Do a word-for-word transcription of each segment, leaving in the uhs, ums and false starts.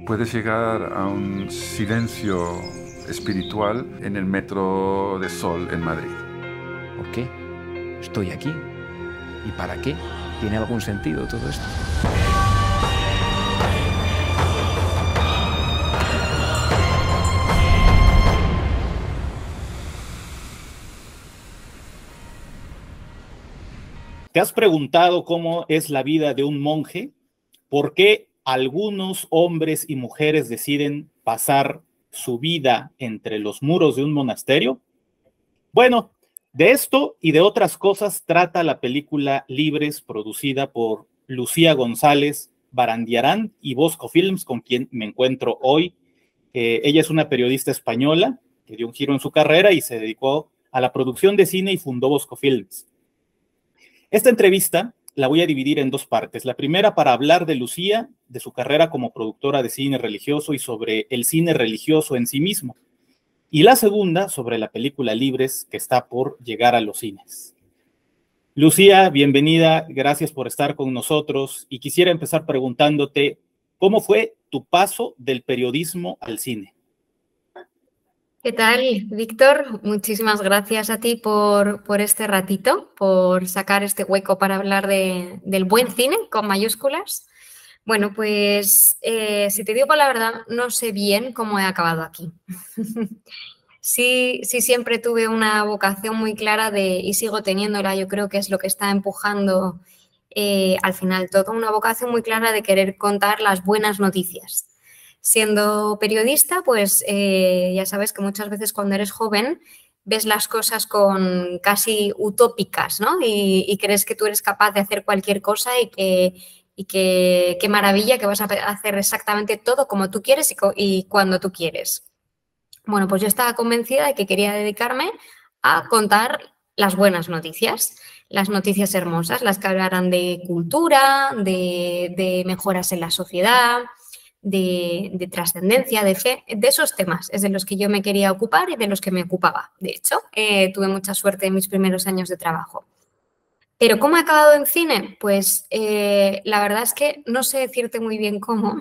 puedes llegar a un silencio espiritual en el Metro de Sol en Madrid. ¿Por qué? Estoy aquí. ¿Y para qué? ¿Tiene algún sentido todo esto? ¿Te has preguntado cómo es la vida de un monje? ¿Por qué algunos hombres y mujeres deciden pasar su vida entre los muros de un monasterio? Bueno, de esto y de otras cosas trata la película Libres, producida por Lucía González Barandiarán y Bosco Films, con quien me encuentro hoy. Eh, ella es una periodista española que dio un giro en su carrera y se dedicó a la producción de cine y fundó Bosco Films. Esta entrevista la voy a dividir en dos partes. La primera para hablar de Lucía, de su carrera como productora de cine religioso y sobre el cine religioso en sí mismo. Y la segunda sobre la película Libres, que está por llegar a los cines. Lucía, bienvenida, gracias por estar con nosotros. Y quisiera empezar preguntándote, ¿cómo fue tu paso del periodismo al cine? ¿Qué tal, Víctor? Muchísimas gracias a ti por, por este ratito, por sacar este hueco para hablar de, del buen cine con mayúsculas. Bueno, pues eh, si te digo la verdad, no sé bien cómo he acabado aquí. sí, sí, siempre tuve una vocación muy clara de, y sigo teniéndola, yo creo que es lo que está empujando eh, al final todo, una vocación muy clara de querer contar las buenas noticias. Siendo periodista, pues eh, ya sabes que muchas veces cuando eres joven ves las cosas con casi utópicas, ¿no? Y, y crees que tú eres capaz de hacer cualquier cosa y que, y que qué maravilla que vas a hacer exactamente todo como tú quieres y, y cuando tú quieres. Bueno, pues yo estaba convencida de que quería dedicarme a contar las buenas noticias, las noticias hermosas, las que hablaran de cultura, de, de mejoras en la sociedad, de, de trascendencia, de fe, de esos temas es de los que yo me quería ocupar y de los que me ocupaba. De hecho, eh, tuve mucha suerte en mis primeros años de trabajo. ¿Pero cómo he acabado en cine? Pues eh, la verdad es que no sé decirte muy bien cómo.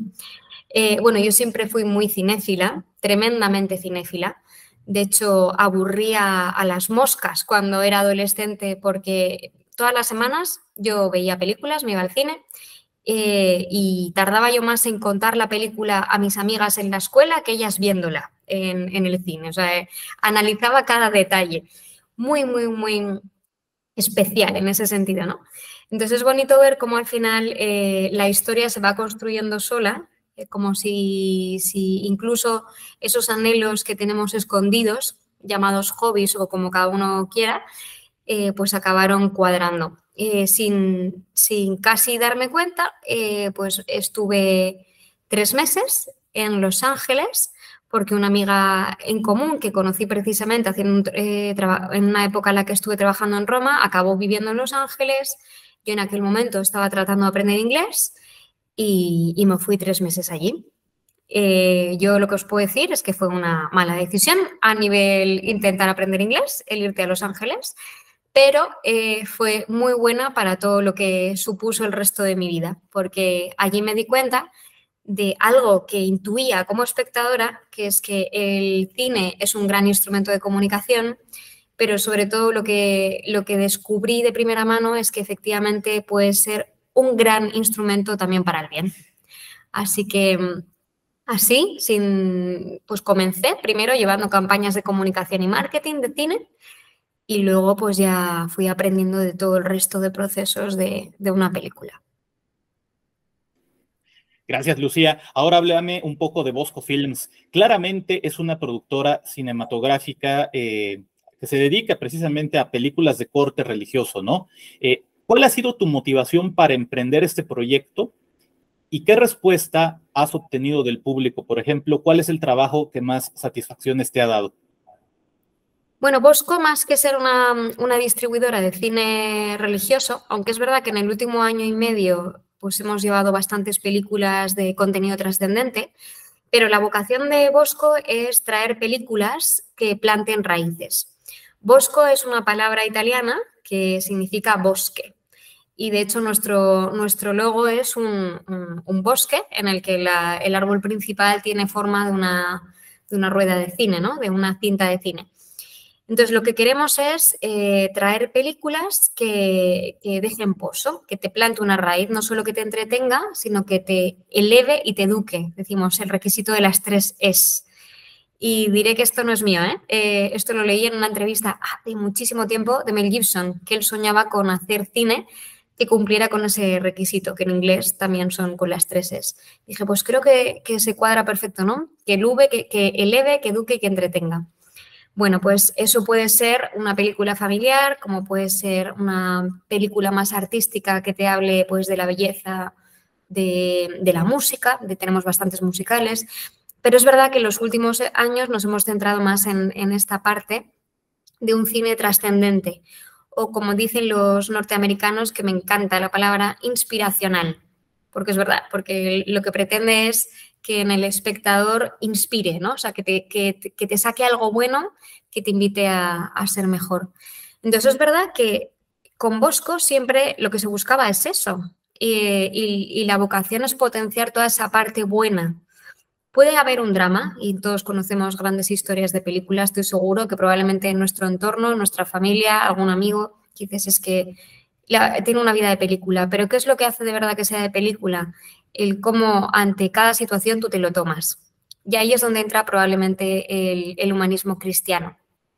eh, bueno, yo siempre fui muy cinéfila, tremendamente cinéfila. De hecho, aburría a las moscas cuando era adolescente porque todas las semanas yo veía películas, me iba al cine. Eh, y tardaba yo más en contar la película a mis amigas en la escuela que ellas viéndola en, en el cine. O sea, eh, analizaba cada detalle. Muy, muy, muy especial en ese sentido, ¿no? Entonces es bonito ver cómo al final eh, la historia se va construyendo sola, eh, como si, si incluso esos anhelos que tenemos escondidos, llamados hobbies o como cada uno quiera, eh, pues acabaron cuadrando. Eh, sin, sin casi darme cuenta, eh, pues estuve tres meses en Los Ángeles porque una amiga en común que conocí precisamente haciendo, eh, en una época en la que estuve trabajando en Roma, acabó viviendo en Los Ángeles. Yo en aquel momento estaba tratando de aprender inglés y, y me fui tres meses allí. Eh, yo lo que os puedo decir es que fue una mala decisión a nivel intentar aprender inglés, el irte a Los Ángeles, pero eh, fue muy buena para todo lo que supuso el resto de mi vida, porque allí me di cuenta de algo que intuía como espectadora, que es que el cine es un gran instrumento de comunicación, pero sobre todo lo que, lo que descubrí de primera mano es que efectivamente puede ser un gran instrumento también para el bien. Así que así, sin, pues comencé primero llevando campañas de comunicación y marketing de cine y luego pues ya fui aprendiendo de todo el resto de procesos de, de una película. Gracias, Lucía. Ahora háblame un poco de Bosco Films. Claramente es una productora cinematográfica eh, que se dedica precisamente a películas de corte religioso, ¿no? Eh, ¿Cuál ha sido tu motivación para emprender este proyecto? ¿Y qué respuesta has obtenido del público? Por ejemplo, ¿cuál es el trabajo que más satisfacciones te ha dado? Bueno, Bosco, más que ser una, una distribuidora de cine religioso, aunque es verdad que en el último año y medio pues hemos llevado bastantes películas de contenido trascendente, pero la vocación de Bosco es traer películas que planten raíces. Bosco es una palabra italiana que significa bosque y de hecho nuestro, nuestro logo es un, un, un bosque en el que la, el árbol principal tiene forma de una, de una rueda de cine, ¿no? De una cinta de cine. Entonces, lo que queremos es eh, traer películas que, que dejen pozo, que te plante una raíz, no solo que te entretenga, sino que te eleve y te eduque. Decimos el requisito de las tres es. Y diré que esto no es mío, ¿eh? Eh, esto lo leí en una entrevista hace muchísimo tiempo de Mel Gibson, que él soñaba con hacer cine que cumpliera con ese requisito, que en inglés también son con las tres es. Dije, pues creo que, que se cuadra perfecto, ¿no? Que eleve, que, que eleve, que eduque y que entretenga. Bueno, pues eso puede ser una película familiar, como puede ser una película más artística que te hable pues, de la belleza de, de la música, de, tenemos bastantes musicales, pero es verdad que en los últimos años nos hemos centrado más en, en esta parte de un cine trascendente, o como dicen los norteamericanos, que me encanta la palabra inspiracional, porque es verdad, porque lo que pretende es que en el espectador inspire, ¿no? O sea, que te, que, que te saque algo bueno que te invite a, a ser mejor. Entonces, es verdad que con Bosco siempre lo que se buscaba es eso. Y, y, y la vocación es potenciar toda esa parte buena. Puede haber un drama, y todos conocemos grandes historias de películas, estoy seguro que probablemente en nuestro entorno, en nuestra familia, algún amigo, que dices es que la, tiene una vida de película, pero ¿qué es lo que hace de verdad que sea de película? El cómo ante cada situación tú te lo tomas. Y ahí es donde entra probablemente el, el humanismo cristiano.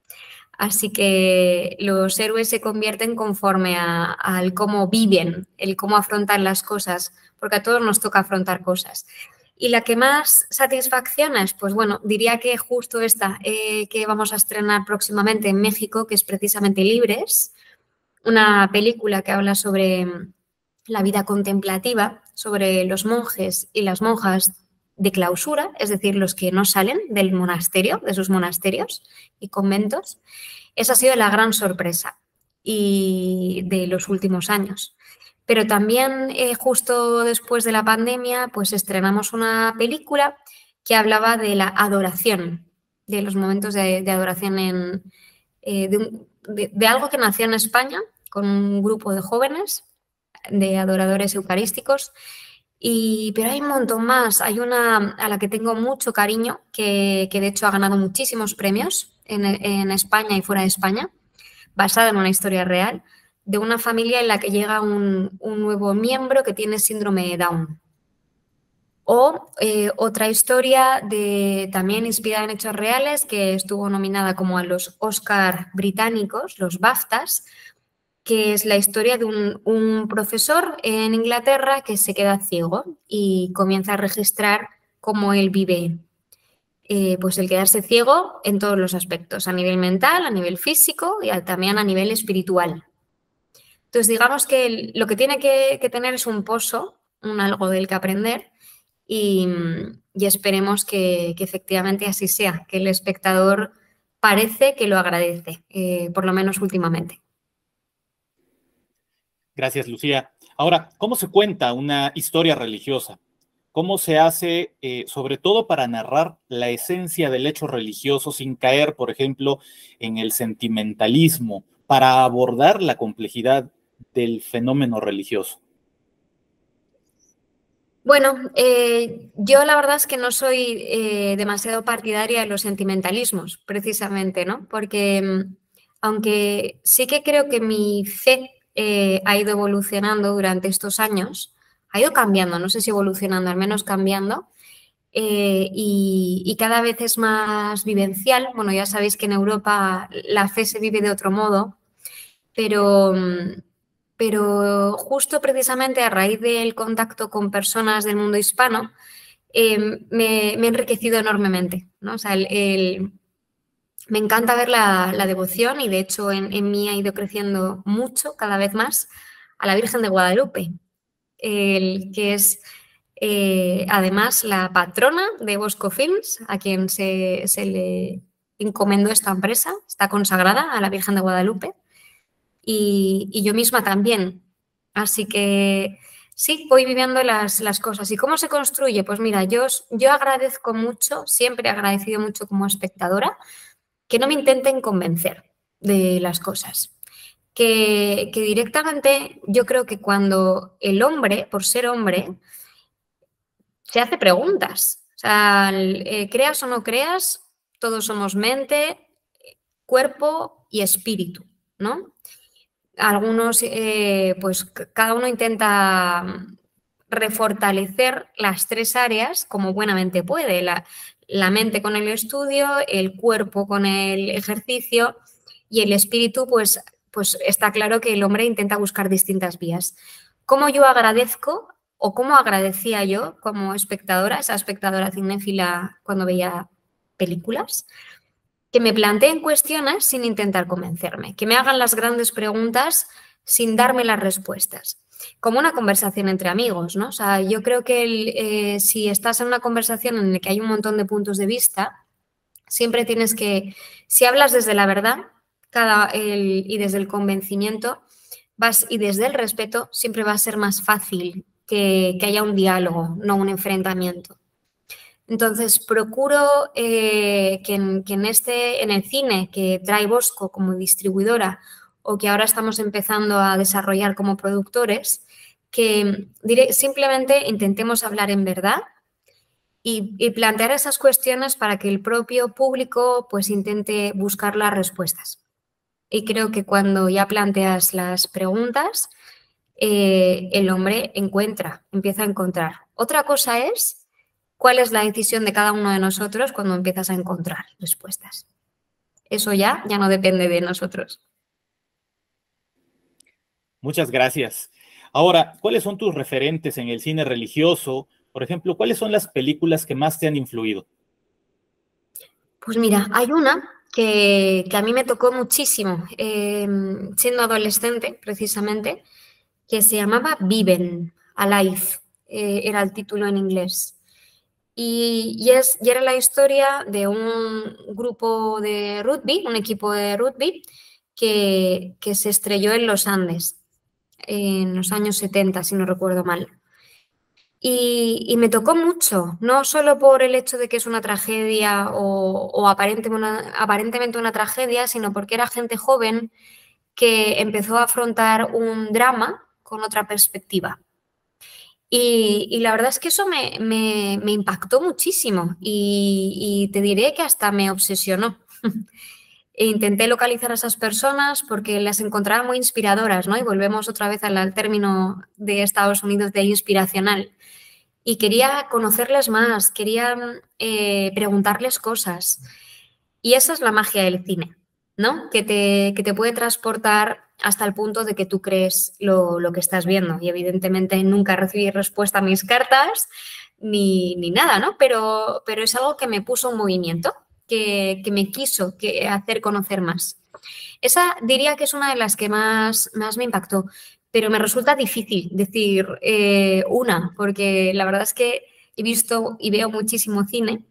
Así que los héroes se convierten conforme al cómo viven, el cómo afrontan las cosas, porque a todos nos toca afrontar cosas. Y la que más satisfacción es, pues bueno, diría que justo esta eh, que vamos a estrenar próximamente en México, que es precisamente Libres, una película que habla sobre la vida contemplativa, sobre los monjes y las monjas de clausura, es decir, los que no salen del monasterio, de sus monasterios y conventos. Esa ha sido la gran sorpresa y de los últimos años. Pero también eh, justo después de la pandemia, pues estrenamos una película que hablaba de la adoración, de los momentos de, de adoración en, eh, de, un, de, de algo que nació en España con un grupo de jóvenes, de adoradores eucarísticos, y, pero hay un montón más. Hay una a la que tengo mucho cariño, que, que de hecho ha ganado muchísimos premios en, en España y fuera de España, basada en una historia real, de una familia en la que llega un, un nuevo miembro que tiene síndrome de Down. O eh, otra historia de, también inspirada en hechos reales, que estuvo nominada como a los Oscar británicos, los BAFTAs, que es la historia de un, un profesor en Inglaterra que se queda ciego y comienza a registrar cómo él vive eh, pues el quedarse ciego en todos los aspectos, a nivel mental, a nivel físico y a, también a nivel espiritual. Entonces, digamos que el, lo que tiene que, que tener es un pozo, un algo del que aprender y, y esperemos que, que efectivamente así sea, que el espectador parece que lo agradece, eh, por lo menos últimamente. Gracias, Lucía. Ahora, ¿cómo se cuenta una historia religiosa? ¿Cómo se hace, eh, sobre todo para narrar la esencia del hecho religioso sin caer, por ejemplo, en el sentimentalismo, para abordar la complejidad del fenómeno religioso? Bueno, eh, yo la verdad es que no soy eh, demasiado partidaria de los sentimentalismos, precisamente, ¿no? Porque aunque sí que creo que mi fe eh, ha ido evolucionando durante estos años, ha ido cambiando, no sé si evolucionando, al menos cambiando, eh, y, y cada vez es más vivencial. Bueno, ya sabéis que en Europa la fe se vive de otro modo, pero... Pero justo precisamente a raíz del contacto con personas del mundo hispano, eh, me, me he enriquecido enormemente, ¿no? O sea, el, el, me encanta ver la, la devoción y de hecho en, en mí ha ido creciendo mucho, cada vez más, a la Virgen de Guadalupe, el, que es eh, además la patrona de Bosco Films, a quien se, se le encomendó esta empresa, está consagrada a la Virgen de Guadalupe. Y, y yo misma también. Así que sí, voy viviendo las, las cosas. ¿Y cómo se construye? Pues mira, yo, yo agradezco mucho, siempre he agradecido mucho como espectadora, que no me intenten convencer de las cosas. que, que directamente yo creo que cuando el hombre, por ser hombre, se hace preguntas. O sea, eh, creas o no creas, todos somos mente, cuerpo y espíritu, ¿no? Algunos, eh, pues cada uno intenta refortalecer las tres áreas como buenamente puede. La, la mente con el estudio, el cuerpo con el ejercicio y el espíritu, pues, pues está claro que el hombre intenta buscar distintas vías. ¿Cómo yo agradezco o cómo agradecía yo como espectadora, esa espectadora cinéfila cuando veía películas? Que me planteen cuestiones sin intentar convencerme, que me hagan las grandes preguntas sin darme las respuestas. Como una conversación entre amigos, ¿no? O sea, yo creo que el, eh, si estás en una conversación en la que hay un montón de puntos de vista, siempre tienes que, si hablas desde la verdad cada, el, y desde el convencimiento vas, y desde el respeto, siempre va a ser más fácil que, que haya un diálogo, no un enfrentamiento. Entonces, procuro eh, que, en, que en, este, en el cine que trae Bosco como distribuidora o que ahora estamos empezando a desarrollar como productores, que diré, simplemente intentemos hablar en verdad y, y plantear esas cuestiones para que el propio público pues, intente buscar las respuestas. Y creo que cuando ya planteas las preguntas, eh, el hombre encuentra, empieza a encontrar. Otra cosa es cuál es la decisión de cada uno de nosotros cuando empiezas a encontrar respuestas. Eso ya, ya no depende de nosotros. Muchas gracias. Ahora, ¿cuáles son tus referentes en el cine religioso? Por ejemplo, ¿cuáles son las películas que más te han influido? Pues mira, hay una que, que a mí me tocó muchísimo, eh, siendo adolescente precisamente, que se llamaba Viven, Alive, eh, era el título en inglés. Y, y, es, y era la historia de un grupo de rugby, un equipo de rugby que, que se estrelló en los Andes en los años setenta, si no recuerdo mal. Y, y me tocó mucho, no solo por el hecho de que es una tragedia o, o aparentemente, una, aparentemente una tragedia, sino porque era gente joven que empezó a afrontar un drama con otra perspectiva. Y, y la verdad es que eso me, me, me impactó muchísimo y, y te diré que hasta me obsesionó. E intenté localizar a esas personas porque las encontraba muy inspiradoras, ¿no? Y volvemos otra vez al, al término de Estados Unidos de inspiracional. Y quería conocerles más, quería eh, preguntarles cosas. Y esa es la magia del cine, ¿no? Que te, que te puede transportar hasta el punto de que tú crees lo, lo que estás viendo. Y evidentemente nunca recibí respuesta a mis cartas ni, ni nada, ¿no? Pero, pero es algo que me puso en movimiento, que, que me quiso que hacer conocer más. Esa diría que es una de las que más, más me impactó, pero me resulta difícil decir eh, una, porque la verdad es que he visto y veo muchísimo cine.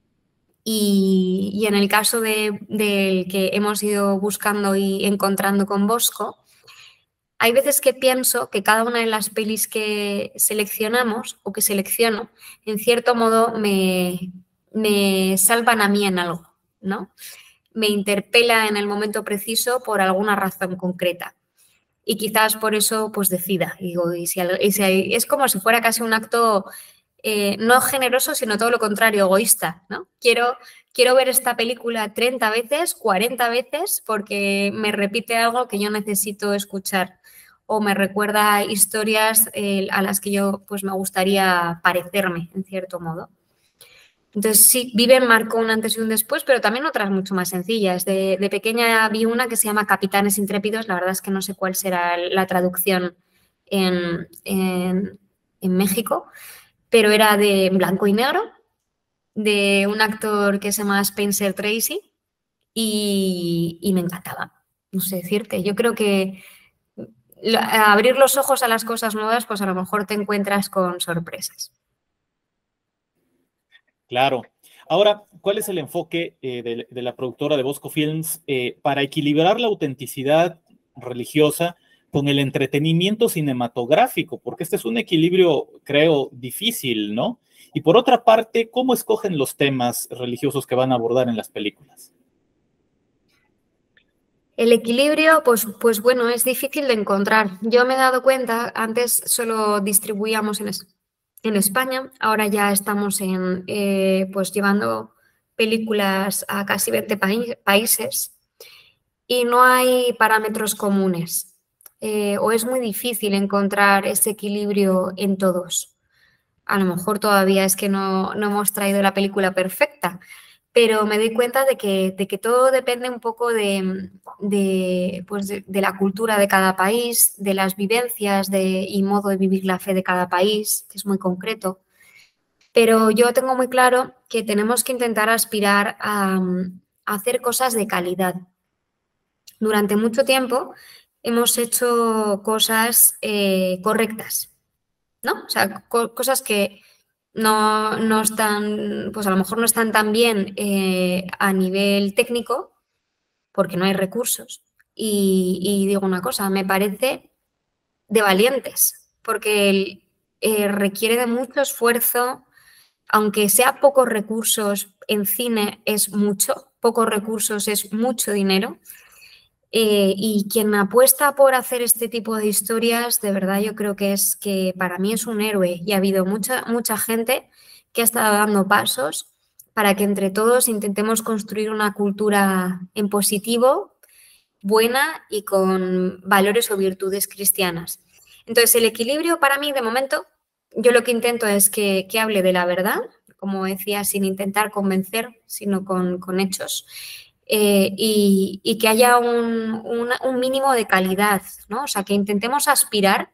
Y, y en el caso de, del que hemos ido buscando y encontrando con Bosco, hay veces que pienso que cada una de las pelis que seleccionamos o que selecciono, en cierto modo me, me salvan a mí en algo, ¿no? Me interpela en el momento preciso por alguna razón concreta. Y quizás por eso pues decida. Y digo, y si, y si, es como si fuera casi un acto... Eh, no generoso, sino todo lo contrario, egoísta, ¿no? Quiero, quiero ver esta película treinta veces, cuarenta veces, porque me repite algo que yo necesito escuchar o me recuerda historias eh, a las que yo pues, me gustaría parecerme, en cierto modo. Entonces, sí, Viven marcó un antes y un después, pero también otras mucho más sencillas. De, de pequeña vi una que se llama Capitanes Intrépidos, la verdad es que no sé cuál será la traducción en, en, en México, pero era de blanco y negro, de un actor que se llama Spencer Tracy y, y me encantaba, no sé decirte. Yo creo que abrir los ojos a las cosas nuevas, pues a lo mejor te encuentras con sorpresas. Claro. Ahora, ¿cuál es el enfoque eh, de, de la productora de Bosco Films eh, para equilibrar la autenticidad religiosa con el entretenimiento cinematográfico? Porque este es un equilibrio, creo, difícil, ¿no? Y por otra parte, ¿cómo escogen los temas religiosos que van a abordar en las películas? El equilibrio, pues, pues bueno, es difícil de encontrar. Yo me he dado cuenta, antes solo distribuíamos en, es, en España, ahora ya estamos en, eh, pues llevando películas a casi veinte países y no hay parámetros comunes. Eh, o es muy difícil encontrar ese equilibrio en todos. A lo mejor todavía es que no, no hemos traído la película perfecta, pero me doy cuenta de que, de que todo depende un poco de, de, pues de, de la cultura de cada país, de las vivencias de, y modo de vivir la fe de cada país, que es muy concreto. Pero yo tengo muy claro que tenemos que intentar aspirar a, a hacer cosas de calidad. Durante mucho tiempo hemos hecho cosas eh, correctas, ¿no? O sea, co cosas que no, no están, pues a lo mejor no están tan bien eh, a nivel técnico porque no hay recursos. Y, y digo una cosa, me parece de valientes, porque el, eh, requiere de mucho esfuerzo, aunque sea pocos recursos, en cine es mucho, pocos recursos es mucho dinero. Eh, y quien apuesta por hacer este tipo de historias, de verdad yo creo que es que para mí es un héroe y ha habido mucha, mucha gente que ha estado dando pasos para que entre todos intentemos construir una cultura en positivo, buena y con valores o virtudes cristianas. Entonces el equilibrio para mí de momento, yo lo que intento es que, que hable de la verdad, como decía, sin intentar convencer, sino con, con hechos. Eh, y, y que haya un, un, un mínimo de calidad, ¿no? O sea, que intentemos aspirar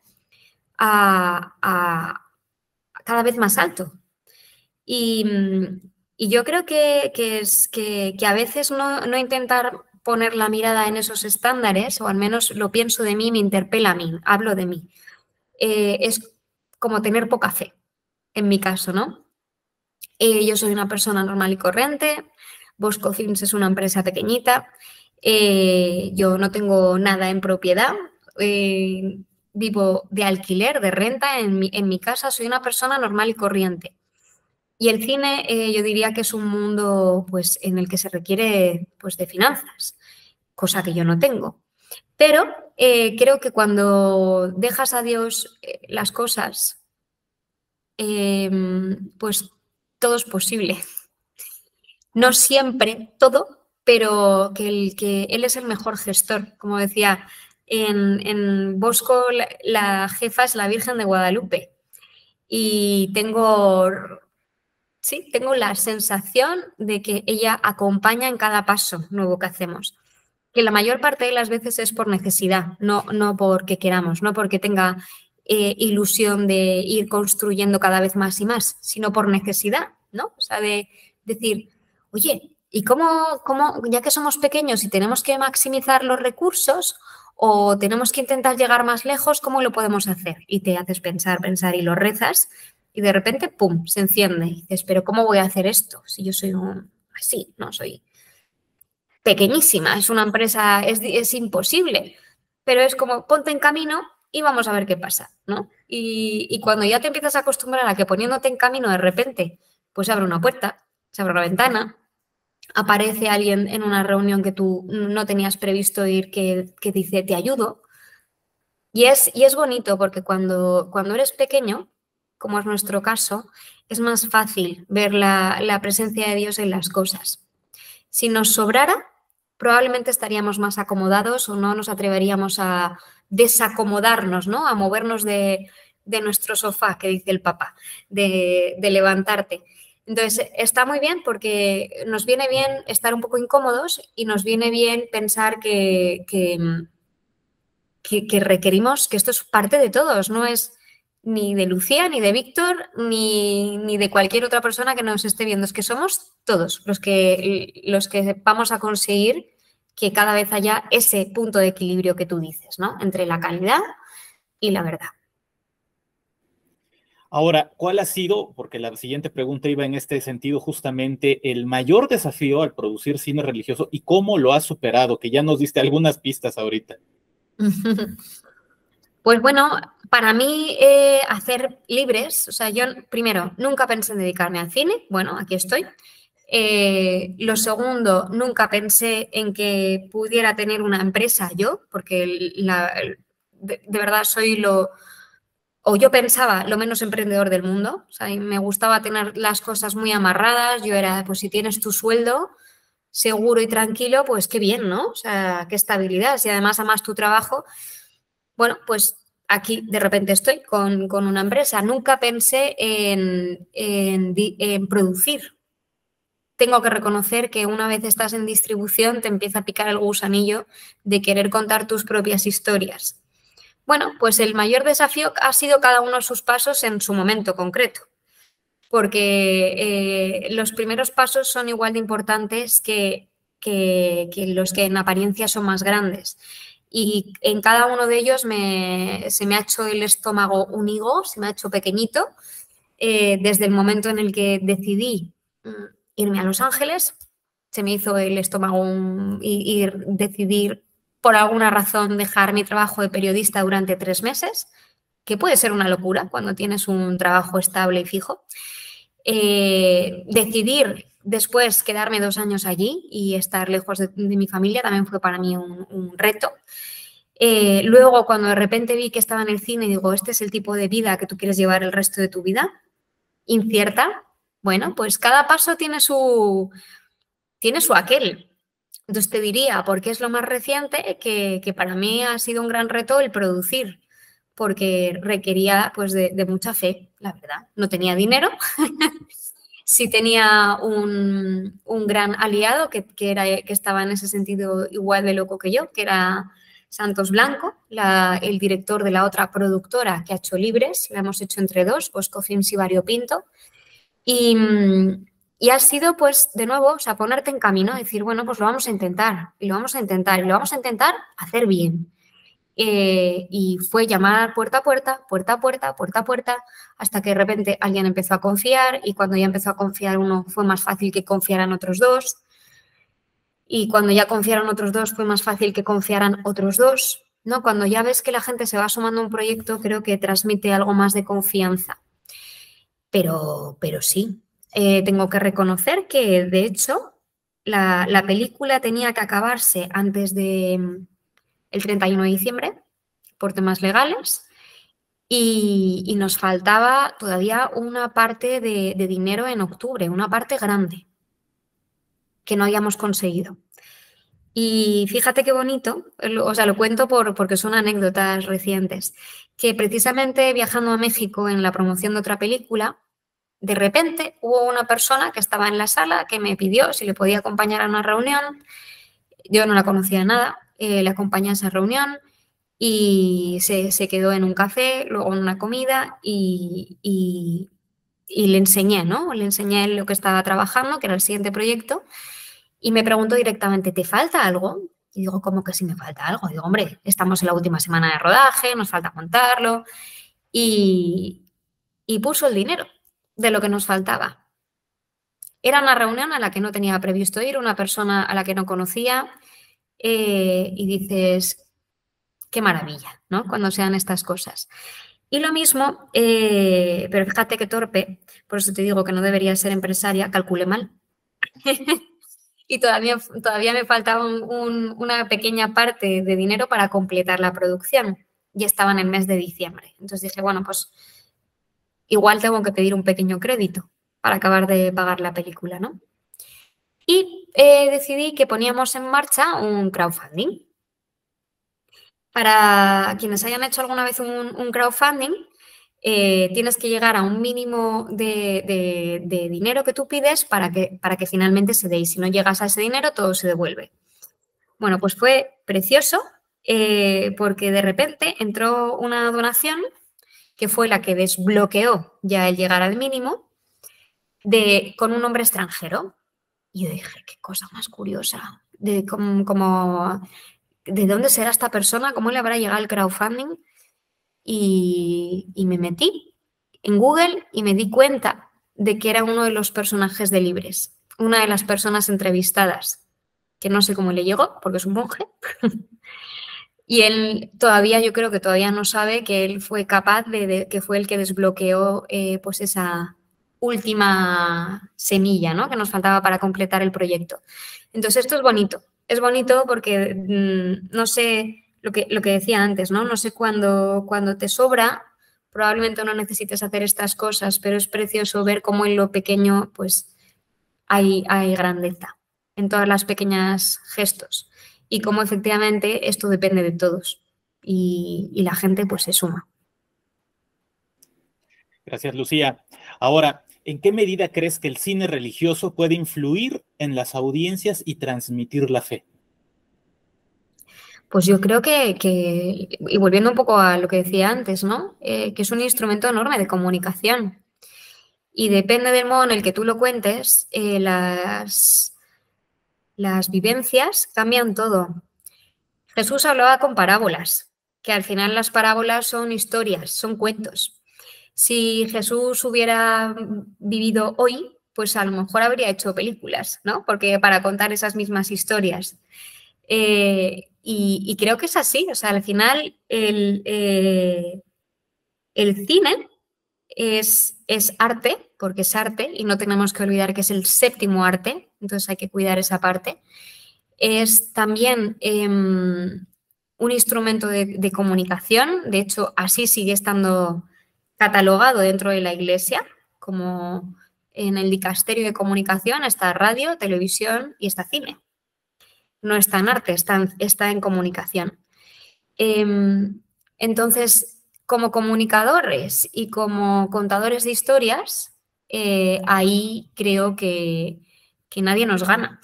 a, a, a cada vez más alto. Y, y yo creo que, que, es, que, que a veces no, no intentar poner la mirada en esos estándares, o al menos lo pienso de mí, me interpela a mí, hablo de mí, eh, es como tener poca fe, en mi caso, ¿no? Eh, yo soy una persona normal y corriente. Bosco Films es una empresa pequeñita, eh, yo no tengo nada en propiedad, eh, vivo de alquiler, de renta en mi, en mi casa, soy una persona normal y corriente. Y el cine eh, yo diría que es un mundo pues, en el que se requiere pues, de finanzas, cosa que yo no tengo. Pero eh, creo que cuando dejas a Dios eh, las cosas, eh, pues todo es posible. No siempre todo, pero que, el, que él es el mejor gestor. Como decía, en, en Bosco la, la jefa es la Virgen de Guadalupe y tengo, sí, tengo la sensación de que ella acompaña en cada paso nuevo que hacemos. Que la mayor parte de las veces es por necesidad, no, no porque queramos, no porque tenga eh, ilusión de ir construyendo cada vez más y más, sino por necesidad, ¿no? O sea, de decir... Oye, ¿y cómo, cómo, ya que somos pequeños y tenemos que maximizar los recursos o tenemos que intentar llegar más lejos, cómo lo podemos hacer? Y te haces pensar, pensar y lo rezas y de repente, ¡pum!, se enciende. Y dices, ¿pero cómo voy a hacer esto? Si yo soy un, así, no soy pequeñísima, es una empresa, es, es imposible. Pero es como, ponte en camino y vamos a ver qué pasa, ¿no? Y, y cuando ya te empiezas a acostumbrar a que poniéndote en camino de repente, pues se abre una puerta, se abre una ventana, aparece alguien en una reunión que tú no tenías previsto ir que, que dice, te ayudo. Y es, y es bonito porque cuando, cuando eres pequeño, como es nuestro caso, es más fácil ver la, la presencia de Dios en las cosas. Si nos sobrara, probablemente estaríamos más acomodados o no nos atreveríamos a desacomodarnos, ¿no? A movernos de, de nuestro sofá, que dice el Papa, de, de levantarte. Entonces, está muy bien porque nos viene bien estar un poco incómodos y nos viene bien pensar que, que, que, que requerimos, que esto es parte de todos, no es ni de Lucía, ni de Víctor, ni, ni de cualquier otra persona que nos esté viendo, es que somos todos los que, los que vamos a conseguir que cada vez haya ese punto de equilibrio que tú dices, ¿no? Entre la calidad y la verdad. Ahora, ¿cuál ha sido, porque la siguiente pregunta iba en este sentido, justamente el mayor desafío al producir cine religioso y cómo lo has superado? Que ya nos diste algunas pistas ahorita. Pues bueno, para mí eh, hacer libres, o sea, yo primero nunca pensé en dedicarme al cine, bueno, aquí estoy. Eh, lo segundo, nunca pensé en que pudiera tener una empresa yo, porque la, de, de verdad soy lo, o yo pensaba lo menos emprendedor del mundo. O sea, me gustaba tener las cosas muy amarradas. Yo era, pues si tienes tu sueldo seguro y tranquilo, pues qué bien, ¿no? O sea, qué estabilidad. Si además amas tu trabajo, bueno, pues aquí de repente estoy con, con una empresa. Nunca pensé en, en, en producir. Tengo que reconocer que una vez estás en distribución te empieza a picar el gusanillo de querer contar tus propias historias. Bueno, pues el mayor desafío ha sido cada uno de sus pasos en su momento concreto, porque eh, los primeros pasos son igual de importantes que, que, que los que en apariencia son más grandes. Y en cada uno de ellos me, se me ha hecho el estómago un higo, se me ha hecho pequeñito, eh, desde el momento en el que decidí irme a Los Ángeles, se me hizo el estómago un, y, y decidir por alguna razón dejar mi trabajo de periodista durante tres meses, que puede ser una locura cuando tienes un trabajo estable y fijo. Eh, decidir después quedarme dos años allí y estar lejos de, de mi familia también fue para mí un, un reto. Eh, luego, cuando de repente vi que estaba en el cine, digo, este es el tipo de vida que tú quieres llevar el resto de tu vida, incierta. Bueno, pues cada paso tiene su, tiene su aquel. Entonces te diría, porque es lo más reciente, que, que para mí ha sido un gran reto el producir, porque requería pues de, de mucha fe, la verdad. No tenía dinero, sí tenía un, un gran aliado que, que, era, que estaba en ese sentido igual de loco que yo, que era Santos Blanco, la, el director de la otra productora que ha hecho Libres, la hemos hecho entre dos, Bosco Films y Variopinto. Y, y ha sido, pues, de nuevo, o sea, ponerte en camino, decir, bueno, pues lo vamos a intentar, y lo vamos a intentar, y lo vamos a intentar hacer bien. Eh, y fue llamar puerta a puerta, puerta a puerta, puerta a puerta, hasta que de repente alguien empezó a confiar, y cuando ya empezó a confiar uno fue más fácil que confiaran otros dos, y cuando ya confiaron otros dos fue más fácil que confiaran otros dos, ¿no? Cuando ya ves que la gente se va sumando a un proyecto, creo que transmite algo más de confianza. Pero, pero sí, eh, tengo que reconocer que, de hecho, la, la película tenía que acabarse antes del treinta y uno de diciembre por temas legales y, y nos faltaba todavía una parte de, de dinero en octubre, una parte grande que no habíamos conseguido. Y fíjate qué bonito, o sea, lo cuento por, porque son anécdotas recientes, que precisamente viajando a México en la promoción de otra película, de repente hubo una persona que estaba en la sala que me pidió si le podía acompañar a una reunión. Yo no la conocía de nada, eh, le acompañé a esa reunión y se, se quedó en un café, luego en una comida y, y, y le enseñé, ¿no? Le enseñé lo que estaba trabajando, que era el siguiente proyecto, y me preguntó directamente, ¿te falta algo? Y digo, ¿cómo que sí me falta algo? Digo, hombre, estamos en la última semana de rodaje, nos falta contarlo. Y, y puso el dinero de lo que nos faltaba. Era una reunión a la que no tenía previsto ir, una persona a la que no conocía, eh, y dices, qué maravilla, ¿no? Cuando sean estas cosas. Y lo mismo, eh, pero fíjate qué torpe, por eso te digo que no debería ser empresaria, calculé mal. Y todavía, todavía me faltaba un, un, una pequeña parte de dinero para completar la producción. Y estaba en el mes de diciembre. Entonces dije, bueno, pues igual tengo que pedir un pequeño crédito para acabar de pagar la película, ¿no? Y eh, decidí que poníamos en marcha un crowdfunding. Para quienes hayan hecho alguna vez un, un crowdfunding, eh, tienes que llegar a un mínimo de, de, de dinero que tú pides para que, para que finalmente se dé. Y si no llegas a ese dinero, todo se devuelve. Bueno, pues fue precioso eh, porque de repente entró una donación que fue la que desbloqueó ya el llegar al mínimo, de, con un nombre extranjero. Y yo dije, qué cosa más curiosa, de, como, como, ¿de dónde será esta persona? ¿Cómo le habrá llegado el crowdfunding? Y, y me metí en Google y me di cuenta de que era uno de los personajes de Libres, una de las personas entrevistadas, que no sé cómo le llegó, porque es un monje. Y él todavía, yo creo que todavía no sabe que él fue capaz de, de que fue el que desbloqueó eh, pues esa, última semilla, ¿no?, que nos faltaba para completar el proyecto. Entonces, esto es bonito. Es bonito porque, mmm, no sé, lo que, lo que decía antes, ¿no? No sé cuándo, cuando te sobra, probablemente no necesites hacer estas cosas, pero es precioso ver cómo en lo pequeño, pues, hay, hay grandeza, en todas las pequeñas gestos. Y cómo efectivamente esto depende de todos. Y, y la gente, pues, se suma. Gracias, Lucía. Ahora, ¿en qué medida crees que el cine religioso puede influir en las audiencias y transmitir la fe? Pues yo creo que, que y volviendo un poco a lo que decía antes, ¿no? Eh, que es un instrumento enorme de comunicación. Y depende del modo en el que tú lo cuentes, eh, las, las vivencias cambian todo. Jesús hablaba con parábolas, que al final las parábolas son historias, son cuentos. Si Jesús hubiera vivido hoy, pues a lo mejor habría hecho películas, ¿no? Porque para contar esas mismas historias. Eh, y, y creo que es así, o sea, al final el, eh, el cine es, es arte, porque es arte, y no tenemos que olvidar que es el séptimo arte, entonces hay que cuidar esa parte. Es también eh, un instrumento de, de comunicación, de hecho, así sigue estando catalogado dentro de la Iglesia, como en el dicasterio de comunicación está radio, televisión y está cine. No está en arte, está en, está en comunicación. Eh, entonces, como comunicadores y como contadores de historias, eh, ahí creo que, que nadie nos gana.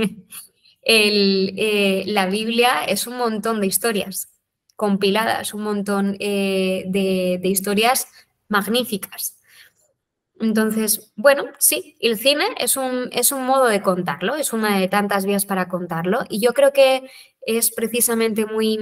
El, eh, la Biblia es un montón de historias compiladas, un montón eh, de, de historias magníficas. Entonces, bueno, sí, el cine es un, es un modo de contarlo, es una de tantas vías para contarlo y yo creo que es precisamente muy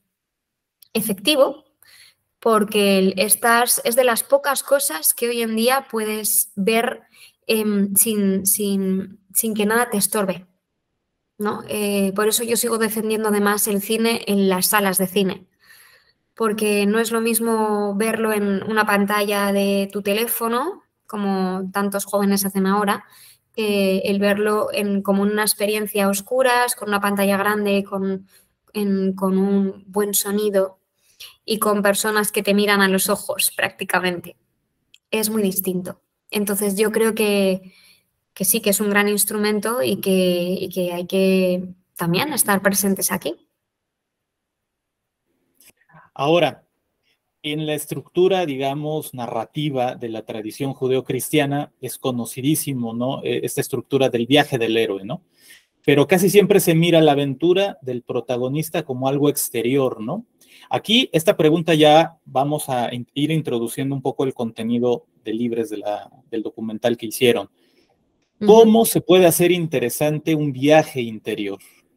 efectivo porque estas es de las pocas cosas que hoy en día puedes ver eh, sin, sin, sin que nada te estorbe, ¿no? Eh, por eso yo sigo defendiendo además el cine en las salas de cine, porque no es lo mismo verlo en una pantalla de tu teléfono, como tantos jóvenes hacen ahora, que el verlo en, como una experiencia a oscuras, con una pantalla grande, con, en, con un buen sonido y con personas que te miran a los ojos prácticamente. Es muy distinto. Entonces yo creo que, que sí que es un gran instrumento y que, y que hay que también estar presentes aquí. Ahora, en la estructura, digamos, narrativa de la tradición judeocristiana es conocidísimo, ¿no? Esta estructura del viaje del héroe, ¿no? Pero casi siempre se mira la aventura del protagonista como algo exterior, ¿no? Aquí, esta pregunta ya vamos a ir introduciendo un poco el contenido de Libres de la, del documental que hicieron. ¿Cómo uh-huh. se puede hacer interesante un viaje interior?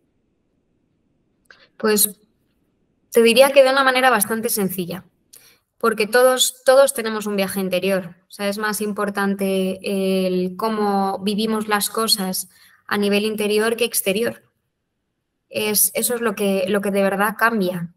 Pues te diría que de una manera bastante sencilla. Porque todos, todos tenemos un viaje interior. O sea, es más importante el cómo vivimos las cosas a nivel interior que exterior. Es, eso es lo que, lo que de verdad cambia.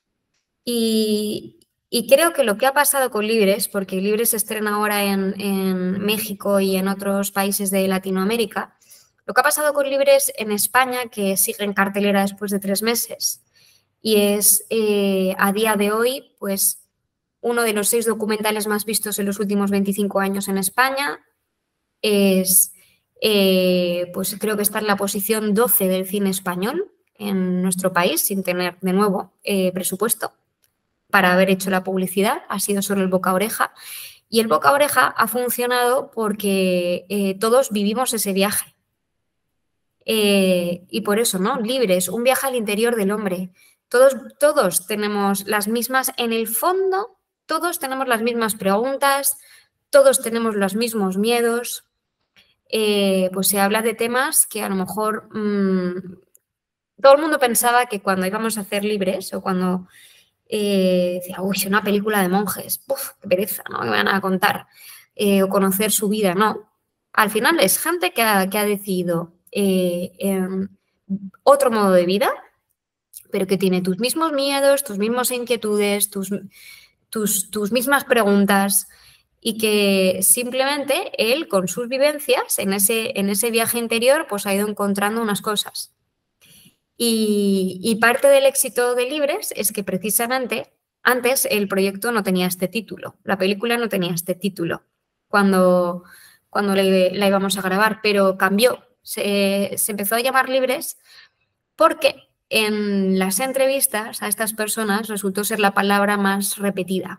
Y, y creo que lo que ha pasado con Libres, porque Libres se estrena ahora en, en México y en otros países de Latinoamérica, lo que ha pasado con Libres en España, que sigue en cartelera después de tres meses, y es eh, a día de hoy, pues, uno de los seis documentales más vistos en los últimos veinticinco años en España. Es, eh, pues creo que está en la posición doce del cine español en nuestro país, sin tener de nuevo eh, presupuesto para haber hecho la publicidad. Ha sido solo el boca a oreja. Y el boca a oreja ha funcionado porque eh, todos vivimos ese viaje. Eh, y por eso, ¿no? Libres, un viaje al interior del hombre. Todos, todos tenemos las mismas, en el fondo, todos tenemos las mismas preguntas, todos tenemos los mismos miedos. Eh, pues se habla de temas que a lo mejor mmm, todo el mundo pensaba que cuando íbamos a hacer Libres o cuando eh, decía, uy, una película de monjes, uf, qué pereza, ¿no? Me van a contar eh, o conocer su vida, no. Al final es gente que ha, que ha decidido eh, eh, otro modo de vida, pero que tiene tus mismos miedos, tus mismas inquietudes, tus... Tus, tus mismas preguntas y que simplemente él, con sus vivencias, en ese, en ese viaje interior, pues ha ido encontrando unas cosas. Y, y parte del éxito de Libres es que precisamente antes el proyecto no tenía este título, la película no tenía este título cuando, cuando le, la íbamos a grabar, pero cambió, se, se empezó a llamar Libres porque en las entrevistas a estas personas resultó ser la palabra más repetida.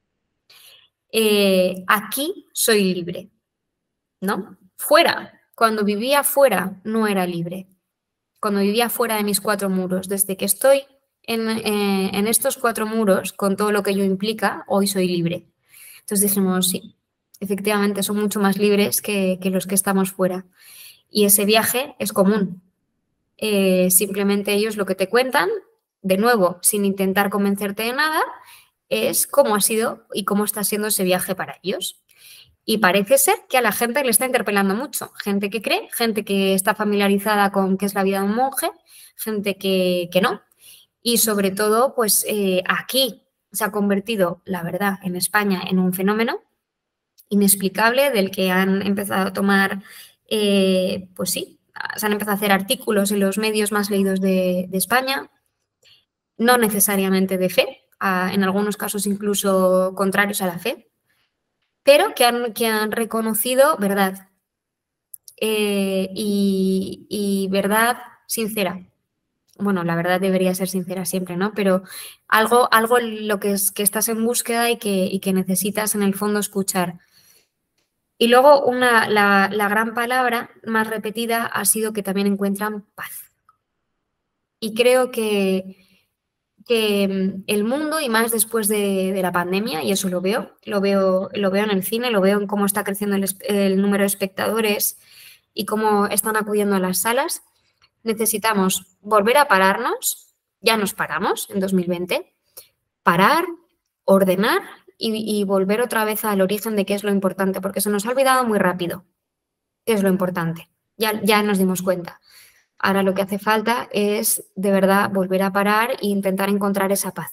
Eh, aquí soy libre, ¿no? Fuera, cuando vivía fuera no era libre. Cuando vivía fuera de mis cuatro muros, desde que estoy en, eh, en estos cuatro muros, con todo lo que ello implica, hoy soy libre. Entonces dijimos, sí, efectivamente son mucho más libres que, que los que estamos fuera. Y ese viaje es común. Eh, simplemente ellos lo que te cuentan, de nuevo, sin intentar convencerte de nada, es cómo ha sido y cómo está siendo ese viaje para ellos. Y parece ser que a la gente le está interpelando mucho. Gente que cree, gente que está familiarizada con qué es la vida de un monje, gente que, que no. Y sobre todo, pues eh, aquí se ha convertido, la verdad, en España en un fenómeno inexplicable del que han empezado a tomar, eh, pues sí, se han empezado a hacer artículos en los medios más leídos de, de España, no necesariamente de fe, a, en algunos casos incluso contrarios a la fe, pero que han, que han reconocido verdad eh, y, y verdad sincera. Bueno, la verdad debería ser sincera siempre, ¿no? Pero algo, algo lo que es que estás en búsqueda y que, y que necesitas en el fondo escuchar. Y luego una, la, la gran palabra más repetida ha sido que también encuentran paz. Y creo que que el mundo, y más después de, de la pandemia, y eso lo veo, lo veo, lo veo en el cine, lo veo en cómo está creciendo el, el número de espectadores y cómo están acudiendo a las salas, necesitamos volver a pararnos, ya nos paramos en dos mil veinte, parar, ordenar y, y volver otra vez al origen de qué es lo importante, porque se nos ha olvidado muy rápido qué es lo importante, ya, ya nos dimos cuenta. Ahora lo que hace falta es, de verdad, volver a parar e intentar encontrar esa paz.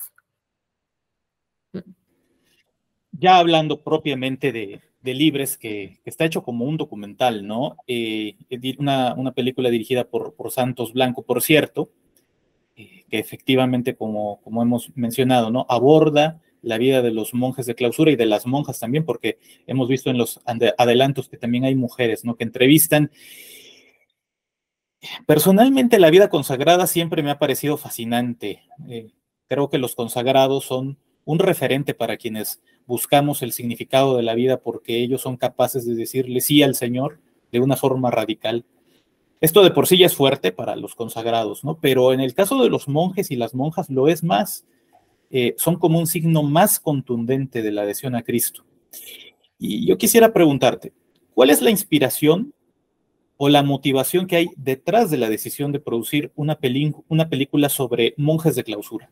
Ya hablando propiamente de, de Libres, que, que está hecho como un documental, ¿no? Eh, una, una película dirigida por, por Santos Blanco, por cierto, eh, que efectivamente, como, como hemos mencionado, ¿no? Aborda la vida de los monjes de clausura y de las monjas también, porque hemos visto en los adelantos que también hay mujeres, ¿no? Que entrevistan. Personalmente, la vida consagrada siempre me ha parecido fascinante. Eh, creo que los consagrados son un referente para quienes buscamos el significado de la vida, porque ellos son capaces de decirle sí al Señor de una forma radical. Esto de por sí ya es fuerte para los consagrados, ¿no? Pero en el caso de los monjes y las monjas lo es más. Eh, son como un signo más contundente de la adhesión a Cristo. Y yo quisiera preguntarte, ¿cuál es la inspiración o la motivación que hay detrás de la decisión de producir una, una película sobre monjes de clausura?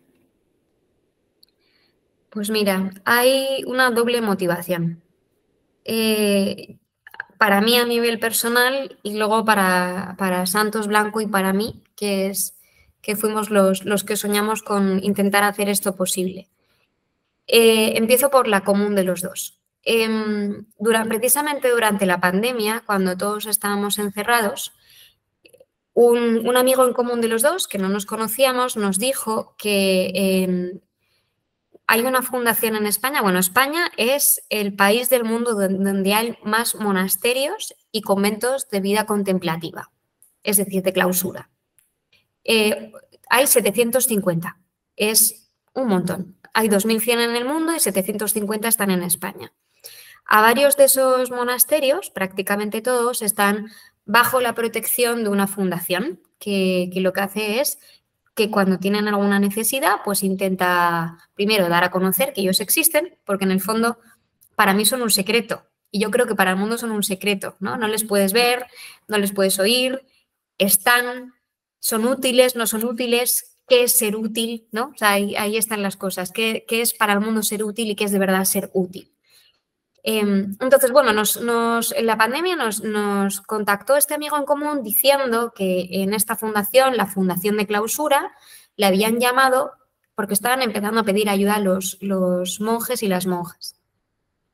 Pues mira, hay una doble motivación. Eh, para mí a nivel personal y luego para, para Santos Blanco y para mí, que, es, que fuimos los, los que soñamos con intentar hacer esto posible. Eh, empiezo por la común de los dos. Eh, durante, precisamente durante la pandemia, cuando todos estábamos encerrados, un, un amigo en común de los dos, que no nos conocíamos, nos dijo que eh, hay una fundación en España. Bueno, España es el país del mundo donde hay más monasterios y conventos de vida contemplativa, es decir, de clausura. Eh, hay setecientos cincuenta, es un montón. Hay dos mil cien en el mundo y setecientos cincuenta están en España. A varios de esos monasterios, prácticamente todos, están bajo la protección de una fundación que, que lo que hace es que cuando tienen alguna necesidad, pues intenta primero dar a conocer que ellos existen, porque en el fondo para mí son un secreto y yo creo que para el mundo son un secreto, ¿no? No les puedes ver, no les puedes oír, están, son útiles, no son útiles, ¿qué es ser útil? ¿No? O sea, ahí, ahí están las cosas, ¿qué, qué es para el mundo ser útil y qué es de verdad ser útil? Eh, entonces, bueno, nos, nos, en la pandemia nos, nos contactó este amigo en común diciendo que en esta fundación, la Fundación de Clausura, le habían llamado porque estaban empezando a pedir ayuda a los, los monjes y las monjas.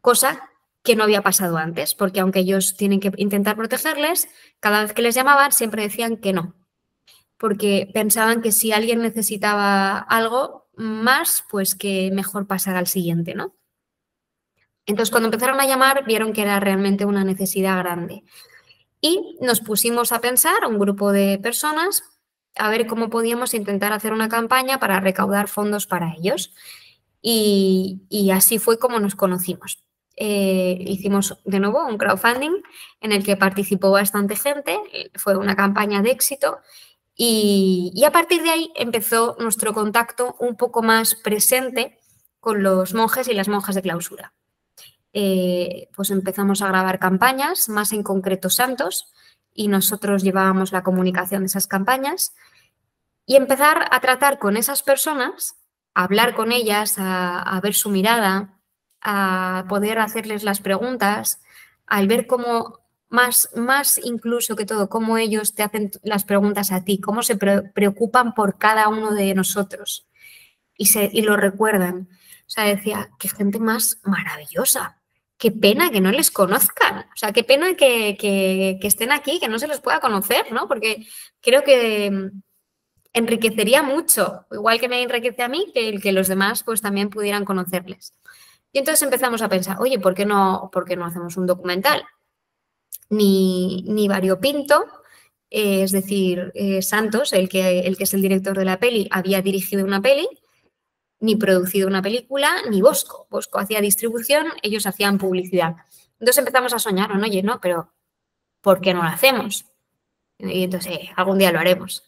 cosa que no había pasado antes, porque aunque ellos tienen que intentar protegerles, cada vez que les llamaban siempre decían que no, porque pensaban que si alguien necesitaba algo más, pues que mejor pasar al siguiente, ¿no? Entonces, cuando empezaron a llamar, vieron que era realmente una necesidad grande. Y nos pusimos a pensar, un grupo de personas, a ver cómo podíamos intentar hacer una campaña para recaudar fondos para ellos. Y, y así fue como nos conocimos. Eh, hicimos de nuevo un crowdfunding en el que participó bastante gente, fue una campaña de éxito y, y a partir de ahí empezó nuestro contacto un poco más presente con los monjes y las monjas de clausura. Eh, pues empezamos a grabar campañas, más en concreto santos, y nosotros llevábamos la comunicación de esas campañas y empezar a tratar con esas personas, a hablar con ellas, a, a ver su mirada, a poder hacerles las preguntas, al ver cómo, más, más incluso que todo, cómo ellos te hacen las preguntas a ti, cómo se pre preocupan por cada uno de nosotros y, se, y lo recuerdan. O sea, decía, qué gente más maravillosa, qué pena que no les conozcan, o sea, qué pena que, que, que estén aquí, que no se les pueda conocer, ¿no? Porque creo que enriquecería mucho, igual que me enriquece a mí, que, que los demás pues también pudieran conocerles. Y entonces empezamos a pensar, oye, ¿por qué no, por qué no hacemos un documental? Ni, ni variopinto, eh, es decir, eh, Santos, el que, el que es el director de la peli, había dirigido una peli, ni producido una película, ni Bosco. Bosco hacía distribución, ellos hacían publicidad. Entonces empezamos a soñar, ¿no? Oye, no, pero ¿por qué no lo hacemos? Y entonces, eh, algún día lo haremos.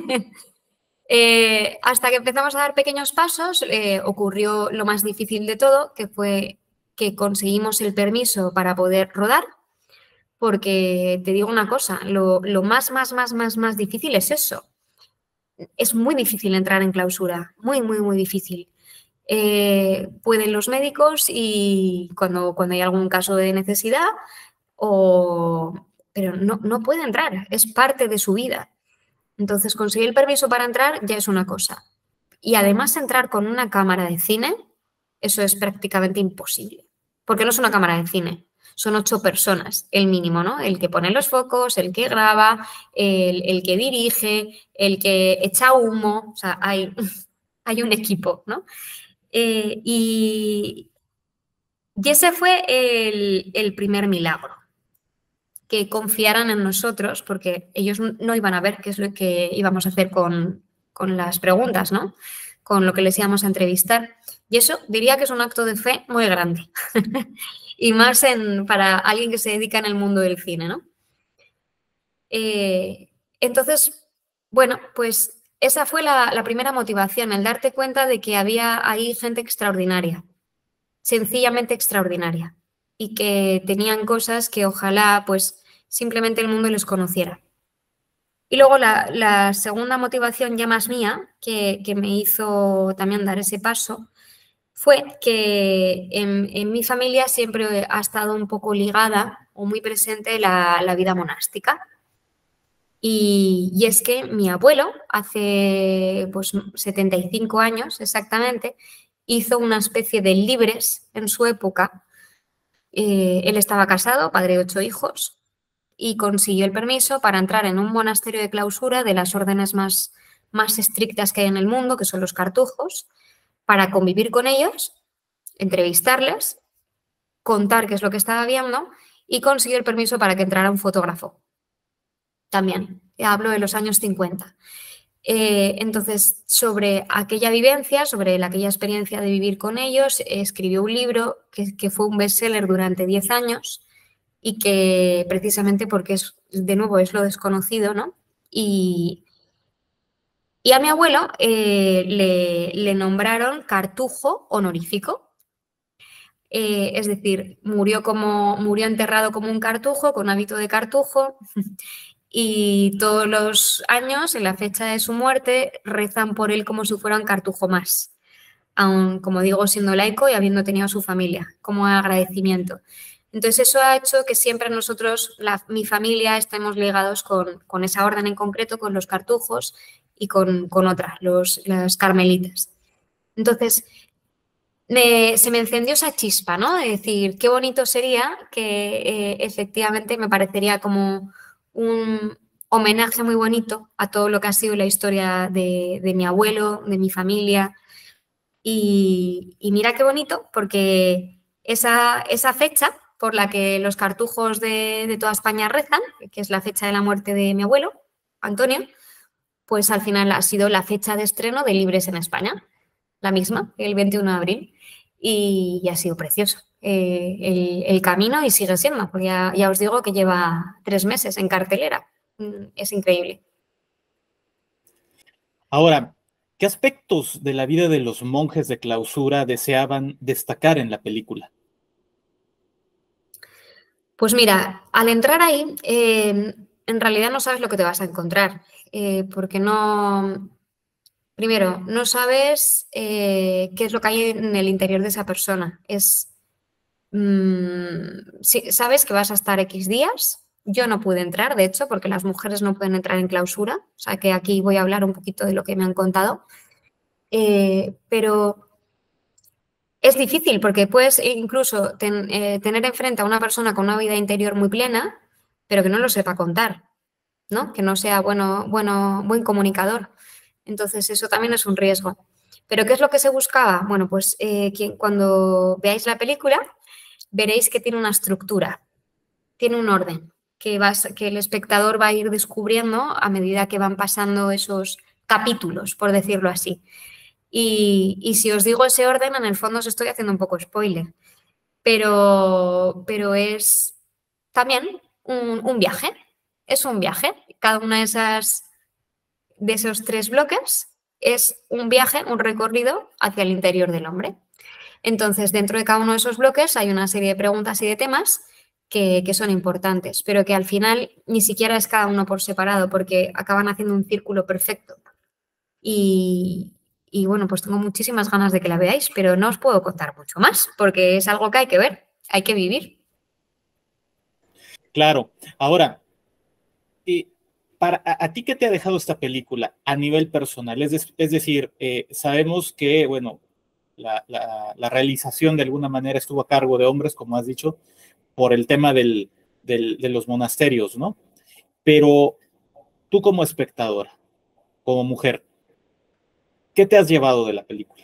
Eh, hasta que empezamos a dar pequeños pasos, eh, ocurrió lo más difícil de todo, que fue que conseguimos el permiso para poder rodar, porque te digo una cosa, lo, lo más, más, más, más, más difícil es eso. Es muy difícil entrar en clausura, muy, muy, muy difícil. Eh, pueden los médicos y cuando, cuando hay algún caso de necesidad, o, pero no, no puede entrar, es parte de su vida. Entonces, conseguir el permiso para entrar ya es una cosa. Y además entrar con una cámara de cine, eso es prácticamente imposible. Porque no es una cámara de cine, son ocho personas, el mínimo, ¿no? El que pone los focos, el que graba, el, el que dirige, el que echa humo, o sea, hay, hay un equipo, ¿no? Eh, y, y ese fue el, el primer milagro. Que confiaran en nosotros, porque ellos no iban a ver qué es lo que íbamos a hacer con, con las preguntas, ¿no? Con lo que les íbamos a entrevistar. Y eso diría que es un acto de fe muy grande. Y más en, para alguien que se dedica en el mundo del cine, ¿no? Eh, entonces, bueno, pues esa fue la, la primera motivación, el darte cuenta de que había ahí gente extraordinaria, sencillamente extraordinaria, y que tenían cosas que ojalá pues simplemente el mundo les conociera. Y luego la, la segunda motivación ya más mía, que, que me hizo también dar ese paso, fue que en, en mi familia siempre ha estado un poco ligada o muy presente la, la vida monástica. Y, y es que mi abuelo, hace pues, setenta y cinco años exactamente, hizo una especie de libres en su época. Eh, él estaba casado, padre de ocho hijos, y consiguió el permiso para entrar en un monasterio de clausura de las órdenes más, más estrictas que hay en el mundo, que son los cartujos, para convivir con ellos, entrevistarles, contar qué es lo que estaba viendo y consiguió el permiso para que entrara un fotógrafo. También, hablo de los años cincuenta. Eh, entonces, sobre aquella vivencia, sobre la, aquella experiencia de vivir con ellos, escribió un libro que, que fue un bestseller durante diez años y que precisamente porque es, de nuevo, es lo desconocido, ¿no? Y, y a mi abuelo eh, le, le nombraron cartujo honorífico. Eh, es decir, murió, como, murió enterrado como un cartujo, con hábito de cartujo, y todos los años, en la fecha de su muerte, rezan por él como si fuera un cartujo más, aun, como digo, siendo laico y habiendo tenido a su familia, como agradecimiento. Entonces, eso ha hecho que siempre nosotros, la, mi familia, estemos ligados con, con esa orden en concreto, con los cartujos y con, con otras, los, las carmelitas. Entonces, me, se me encendió esa chispa, ¿no? De decir, qué bonito sería que eh, efectivamente me parecería como un homenaje muy bonito a todo lo que ha sido la historia de, de mi abuelo, de mi familia. Y, y mira qué bonito, porque esa, esa fecha por la que los cartujos de, de toda España rezan, que es la fecha de la muerte de mi abuelo, Antonio, pues al final ha sido la fecha de estreno de Libres en España, la misma, el veintiuno de abril, y, y ha sido precioso eh, el, el camino y sigue siendo, porque ya, ya os digo que lleva tres meses en cartelera, es increíble. Ahora, ¿qué aspectos de la vida de los monjes de clausura deseaban destacar en la película? Pues mira, al entrar ahí, eh, en realidad no sabes lo que te vas a encontrar, eh, porque no, primero, no sabes eh, qué es lo que hay en el interior de esa persona. Es, mmm, sí, sabes que vas a estar X días. Yo no pude entrar, de hecho, porque las mujeres no pueden entrar en clausura, o sea que aquí voy a hablar un poquito de lo que me han contado, eh, pero es difícil porque puedes incluso ten, eh, tener enfrente a una persona con una vida interior muy plena, pero que no lo sepa contar, ¿no? Que no sea bueno, bueno, buen comunicador. Entonces eso también es un riesgo. ¿Pero qué es lo que se buscaba? Bueno, pues eh, quien, cuando veáis la película veréis que tiene una estructura, tiene un orden, que, vas, que el espectador va a ir descubriendo a medida que van pasando esos capítulos, por decirlo así. Y, y si os digo ese orden, en el fondo os estoy haciendo un poco spoiler, pero, pero es también un, un viaje, es un viaje. Cada una de esas, de esos tres bloques es un viaje, un recorrido hacia el interior del hombre. Entonces, dentro de cada uno de esos bloques hay una serie de preguntas y de temas que, que son importantes, pero que al final ni siquiera es cada uno por separado, porque acaban haciendo un círculo perfecto. Y, y bueno, pues tengo muchísimas ganas de que la veáis, pero no os puedo contar mucho más, porque es algo que hay que ver, hay que vivir. Claro. Ahora, y para, a, a ti, ¿qué te ha dejado esta película a nivel personal? Es, de, es decir, eh, sabemos que, bueno, la, la, la realización de alguna manera estuvo a cargo de hombres, como has dicho, por el tema del, del, de los monasterios, ¿no? Pero tú como espectadora, como mujer, ¿qué te has llevado de la película?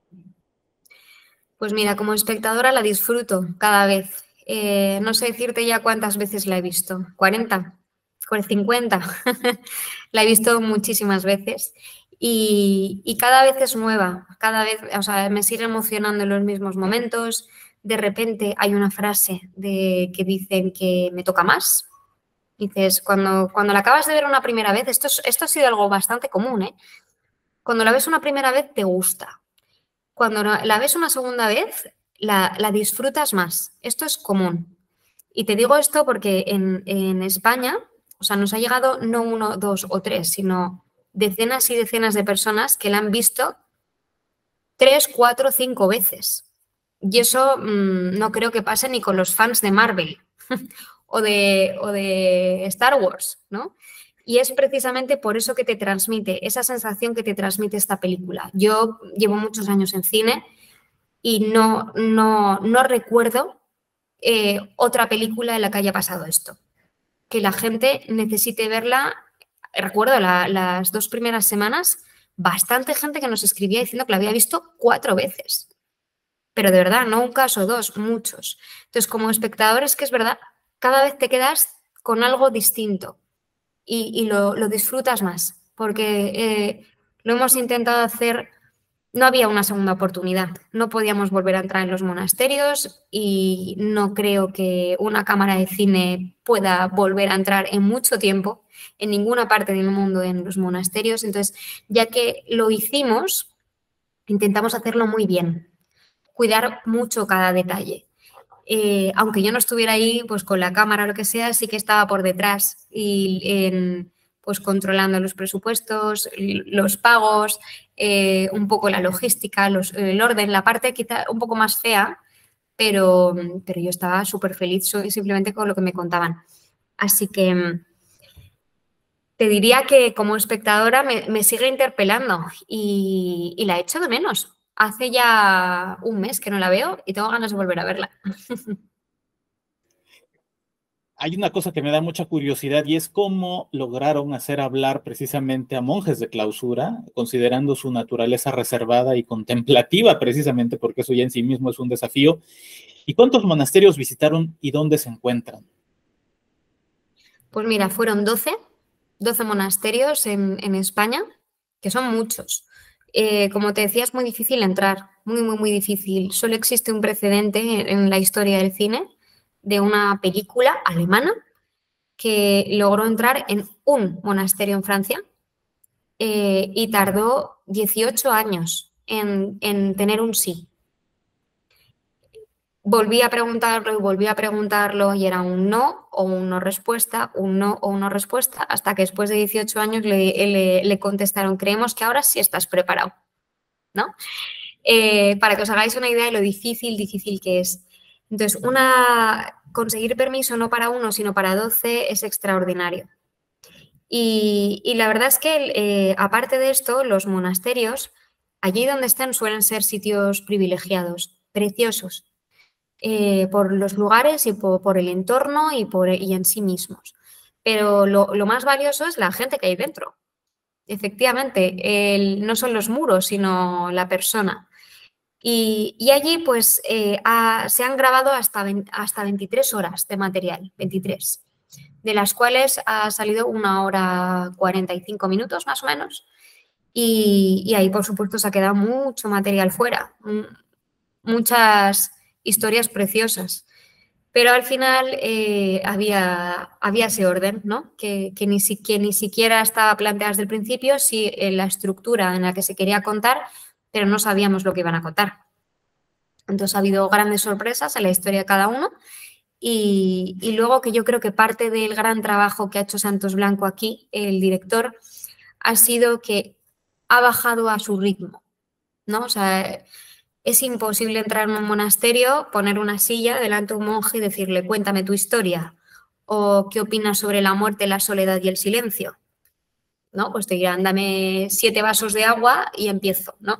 Pues mira, como espectadora la disfruto cada vez. Eh, no sé decirte ya cuántas veces la he visto. ¿cuarenta? ¿cincuenta? La he visto muchísimas veces y, y cada vez es nueva. Cada vez, o sea, me sigue emocionando en los mismos momentos. De repente hay una frase de, que dicen que me toca más. Dices, cuando, cuando la acabas de ver una primera vez, esto, es, esto ha sido algo bastante común, ¿eh? Cuando la ves una primera vez te gusta. Cuando la ves una segunda vez, la, la disfrutas más. Esto es común. Y te digo esto porque en, en España, o sea, nos ha llegado no uno, dos o tres, sino decenas y decenas de personas que la han visto tres, cuatro, cinco veces. Y eso mmm, no creo que pase ni con los fans de Marvel o, de, o de Star Wars, ¿no? Y es precisamente por eso que te transmite, esa sensación que te transmite esta película. Yo llevo muchos años en cine y no, no, no recuerdo eh, otra película en la que haya pasado esto. Que la gente necesite verla. Recuerdo la, las dos primeras semanas, bastante gente que nos escribía diciendo que la había visto cuatro veces. Pero de verdad, no un caso, dos, muchos. Entonces, como espectador, es que es verdad, cada vez te quedas con algo distinto. Y, y lo, lo disfrutas más, porque eh, lo hemos intentado hacer, no había una segunda oportunidad, no podíamos volver a entrar en los monasterios y no creo que una cámara de cine pueda volver a entrar en mucho tiempo en ninguna parte del mundo en los monasterios, entonces ya que lo hicimos, intentamos hacerlo muy bien, cuidar mucho cada detalle. Eh, aunque yo no estuviera ahí pues con la cámara o lo que sea, sí que estaba por detrás y en, pues controlando los presupuestos, los pagos, eh, un poco la logística, los, el orden, la parte quizá un poco más fea, pero, pero yo estaba súper feliz simplemente con lo que me contaban. Así que te diría que como espectadora me, me sigue interpelando y, y la echo de menos. hace ya un mes que no la veo y tengo ganas de volver a verla. Hay una cosa que me da mucha curiosidad y es cómo lograron hacer hablar precisamente a monjes de clausura, considerando su naturaleza reservada y contemplativa, precisamente porque eso ya en sí mismo es un desafío. ¿Y cuántos monasterios visitaron y dónde se encuentran? Pues mira, fueron doce, doce monasterios en, en España, que son muchos. Eh, como te decía, es muy difícil entrar, muy, muy, muy difícil. Solo existe un precedente en la historia del cine de una película alemana que logró entrar en un monasterio en Francia eh, y tardó dieciocho años en, en tener un sí. Volví a preguntarlo y volví a preguntarlo y era un no o un no respuesta, un no o una respuesta, hasta que después de dieciocho años le, le, le contestaron, creemos que ahora sí estás preparado, ¿no? Eh, para que os hagáis una idea de lo difícil, difícil que es. Entonces, una, conseguir permiso no para uno, sino para doce es extraordinario. Y, y la verdad es que, eh, aparte de esto, los monasterios, allí donde estén, suelen ser sitios privilegiados, preciosos, eh, por los lugares y por, por el entorno y, por, y en sí mismos. Pero lo, lo más valioso es la gente que hay dentro. Efectivamente, el, no son los muros, sino la persona. Y, y allí pues eh, ha, se han grabado hasta, veinte, hasta veintitrés horas de material, veintitrés, de las cuales ha salido una hora cuarenta y cinco minutos más o menos. Y, y ahí por supuesto se ha quedado mucho material fuera, muchas historias preciosas. Pero al final eh, había, había ese orden, ¿no? Que, que, ni si, que ni siquiera estaba planteado desde el principio, sí, en la estructura en la que se quería contar, pero no sabíamos lo que iban a contar. Entonces ha habido grandes sorpresas en la historia de cada uno y, y luego que yo creo que parte del gran trabajo que ha hecho Santos Blanco aquí, el director, ha sido que ha bajado a su ritmo, ¿no? O sea, es imposible entrar en un monasterio, poner una silla delante de un monje y decirle, cuéntame tu historia o qué opinas sobre la muerte, la soledad y el silencio, ¿no? Pues te dirán, dame siete vasos de agua y empiezo, ¿no?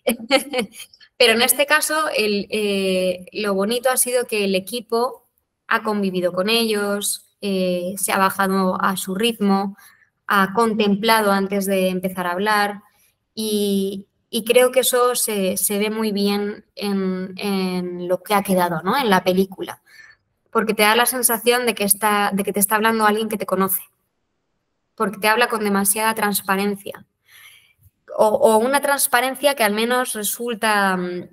Pero en este caso, el, eh, lo bonito ha sido que el equipo ha convivido con ellos, eh, se ha bajado a su ritmo, ha contemplado antes de empezar a hablar y, y creo que eso se, se ve muy bien en, en lo que ha quedado, ¿no? En la película, porque te da la sensación de que, está, de que te está hablando alguien que te conoce, porque te habla con demasiada transparencia. O, o una transparencia que al menos resulta um,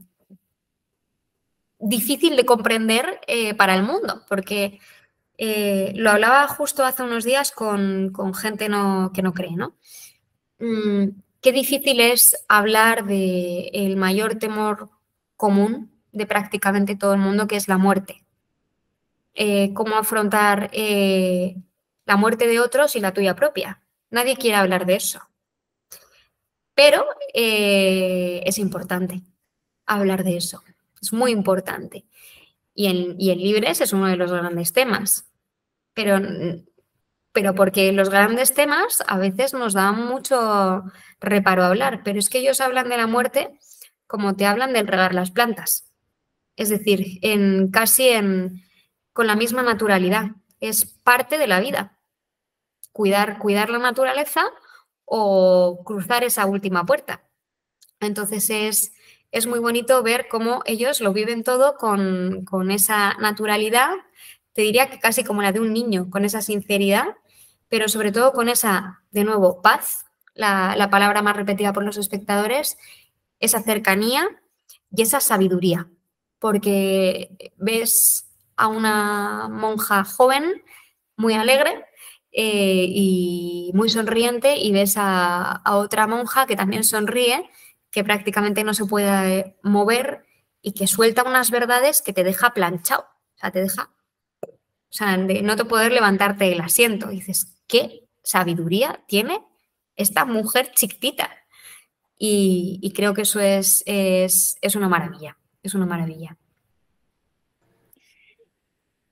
difícil de comprender eh, para el mundo, porque eh, lo hablaba justo hace unos días con, con gente no, que no cree, ¿no? Mm, qué difícil es hablar del mayor temor común de prácticamente todo el mundo, que es la muerte. Eh, cómo afrontar eh, la muerte de otros y la tuya propia. Nadie quiere hablar de eso. Pero eh, es importante hablar de eso, es muy importante. Y en, y en Libres es uno de los grandes temas, pero, pero porque los grandes temas a veces nos dan mucho reparo a hablar, pero es que ellos hablan de la muerte como te hablan del regar las plantas, es decir, en, casi en, con la misma naturalidad, es parte de la vida, cuidar, cuidar la naturaleza o cruzar esa última puerta. Entonces es, es muy bonito ver cómo ellos lo viven todo con, con esa naturalidad, te diría que casi como la de un niño, con esa sinceridad, pero sobre todo con esa, de nuevo, paz, la, la palabra más repetida por los espectadores, esa cercanía y esa sabiduría, porque ves a una monja joven, muy alegre, eh, y muy sonriente, y ves a, a otra monja que también sonríe, que prácticamente no se puede mover y que suelta unas verdades que te deja planchado, o sea, te deja, o sea, de no te poder levantarte del asiento. Y dices, ¿qué sabiduría tiene esta mujer chiquitita? Y, y creo que eso es, es, es una maravilla, es una maravilla.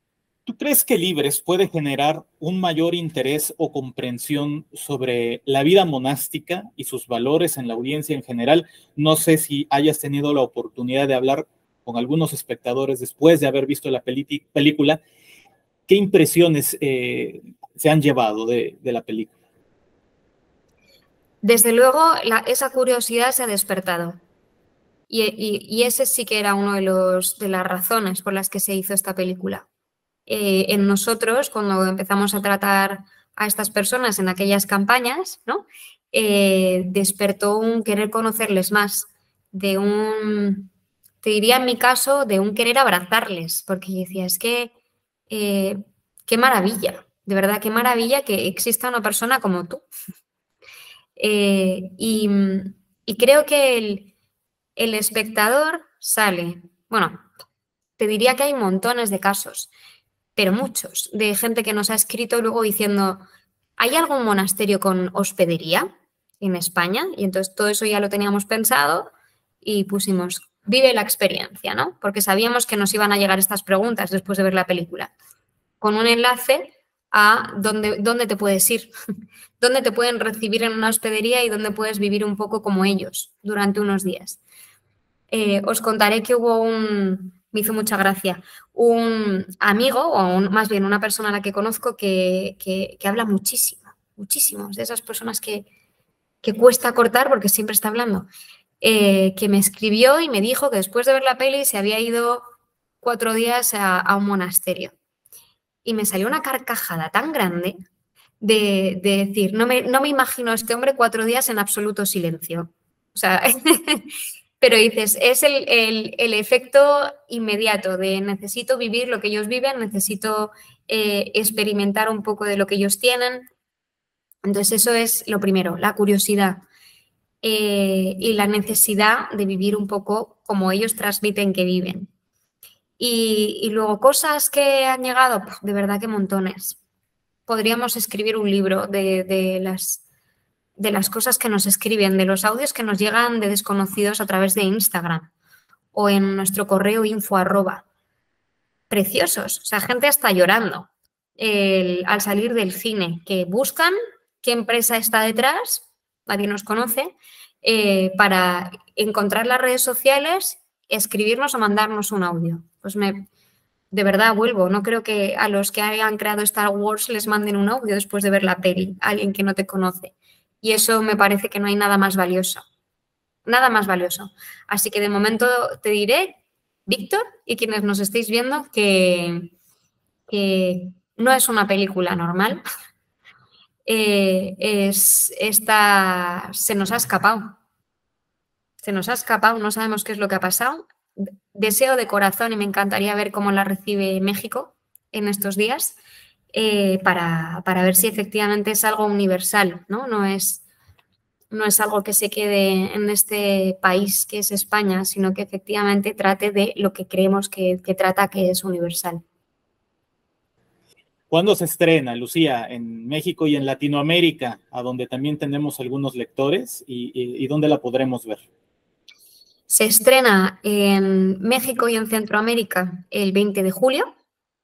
¿Tú crees que Libres puede generar un mayor interés o comprensión sobre la vida monástica y sus valores en la audiencia en general? No sé si hayas tenido la oportunidad de hablar con algunos espectadores después de haber visto la película. ¿Qué impresiones eh, se han llevado de, de la película? Desde luego, la, esa curiosidad se ha despertado. Y, y, y ese sí que era uno de, los, de las razones por las que se hizo esta película. Eh, en nosotros, cuando empezamos a tratar a estas personas en aquellas campañas, ¿no? Eh, despertó un querer conocerles más, de un, te diría en mi caso, de un querer abrazarles, porque yo decía, es que eh, qué maravilla, de verdad, qué maravilla que exista una persona como tú. Eh, y, y creo que el, el espectador sale, bueno, te diría que hay montones de casos, pero muchos, de gente que nos ha escrito luego diciendo, ¿hay algún monasterio con hospedería en España? Y entonces todo eso ya lo teníamos pensado y pusimos, vive la experiencia, ¿no? Porque sabíamos que nos iban a llegar estas preguntas después de ver la película, con un enlace a dónde, dónde te puedes ir, dónde te pueden recibir en una hospedería y dónde puedes vivir un poco como ellos durante unos días. Eh, os contaré que hubo un... me hizo mucha gracia, un amigo, o un, más bien una persona a la que conozco que, que, que habla muchísimo, muchísimo, de esas personas que, que cuesta cortar porque siempre está hablando, eh, que me escribió y me dijo que después de ver la peli se había ido cuatro días a, a un monasterio. Y me salió una carcajada tan grande de, de decir, no me, no me imagino a este hombre cuatro días en absoluto silencio. O sea... Pero dices, es el, el, el efecto inmediato de necesito vivir lo que ellos viven, necesito eh, experimentar un poco de lo que ellos tienen. Entonces eso es lo primero, la curiosidad eh, y la necesidad de vivir un poco como ellos transmiten que viven. Y, y luego cosas que han llegado, de verdad que montones. Podríamos escribir un libro de, de las... de las cosas que nos escriben, de los audios que nos llegan de desconocidos a través de Instagram o en nuestro correo info arroba. Preciosos, o sea, gente está llorando el, al salir del cine, que buscan qué empresa está detrás, nadie nos conoce, eh, para encontrar las redes sociales, escribirnos o mandarnos un audio. Pues me, de verdad vuelvo, no creo que a los que hayan creado Star Wars les manden un audio después de ver la peli, a alguien que no te conoce. Y eso me parece que no hay nada más valioso. Nada más valioso. Así que de momento te diré, Víctor, y quienes nos estéis viendo, que, que no es una película normal. Eh, es, esta, se nos ha escapado. Se nos ha escapado, no sabemos qué es lo que ha pasado. Deseo de corazón y me encantaría ver cómo la recibe México en estos días. Eh, para, para ver si efectivamente es algo universal, ¿no? No es, no es algo que se quede en este país que es España, sino que efectivamente trate de lo que creemos que, que trata, que es universal. ¿Cuándo se estrena, Lucía? En México y en Latinoamérica, a donde también tenemos algunos lectores, y, y, y ¿dónde la podremos ver? Se estrena en México y en Centroamérica el veinte de julio.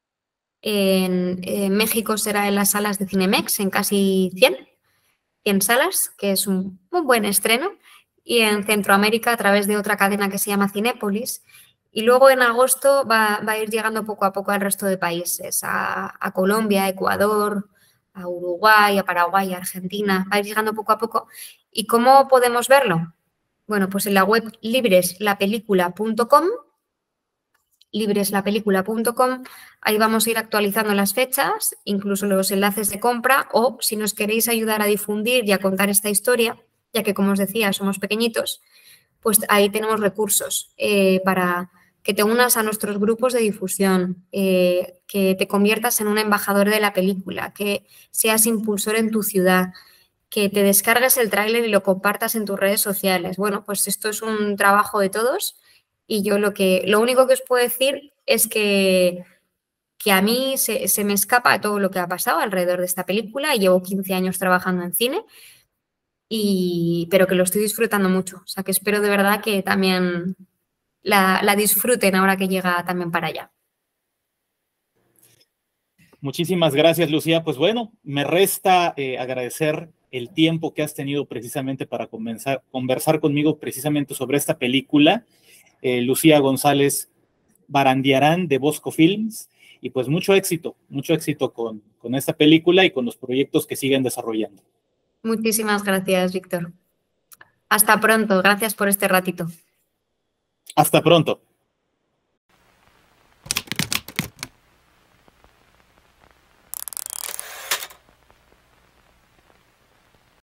En, en México será en las salas de Cinemex, en casi cien, cien salas, que es un, un buen estreno, y en Centroamérica a través de otra cadena que se llama Cinépolis, y luego en agosto va, va a ir llegando poco a poco al resto de países, a, a Colombia, a Ecuador, a Uruguay, a Paraguay, a Argentina, va a ir llegando poco a poco. ¿Y cómo podemos verlo? Bueno, pues en la web libreslapelícula punto com, libreslapelícula punto com, ahí vamos a ir actualizando las fechas, incluso los enlaces de compra, o si nos queréis ayudar a difundir y a contar esta historia, ya que como os decía somos pequeñitos, pues ahí tenemos recursos eh, para que te unas a nuestros grupos de difusión, eh, que te conviertas en un embajador de la película, que seas impulsor en tu ciudad, que te descargues el tráiler y lo compartas en tus redes sociales. Bueno, pues esto es un trabajo de todos. Y yo lo que lo único que os puedo decir es que, que a mí se, se me escapa todo lo que ha pasado alrededor de esta película. Llevo quince años trabajando en cine, y, pero que lo estoy disfrutando mucho. O sea, que espero de verdad que también la, la disfruten ahora que llega también para allá. Muchísimas gracias, Lucía. Pues bueno, me resta eh, agradecer el tiempo que has tenido precisamente para comenzar, conversar conmigo precisamente sobre esta película. Eh, Lucía González Barandiarán de Bosco Films, y pues mucho éxito, mucho éxito con, con esta película y con los proyectos que siguen desarrollando. Muchísimas gracias, Víctor. Hasta pronto, gracias por este ratito. Hasta pronto.